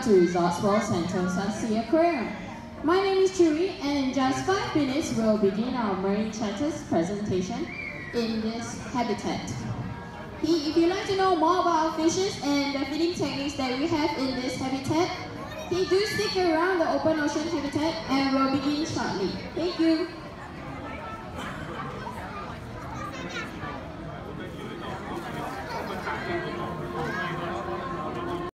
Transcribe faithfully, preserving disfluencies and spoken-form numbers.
to Resorts World Sentosa SEA Aquarium. My name is Chewy, and in just five minutes we'll begin our marine chatters presentation in this habitat. If you'd like to know more about our fishes and the feeding techniques that we have in this habitat, please do stick around the open ocean habitat and we'll begin shortly. Thank you.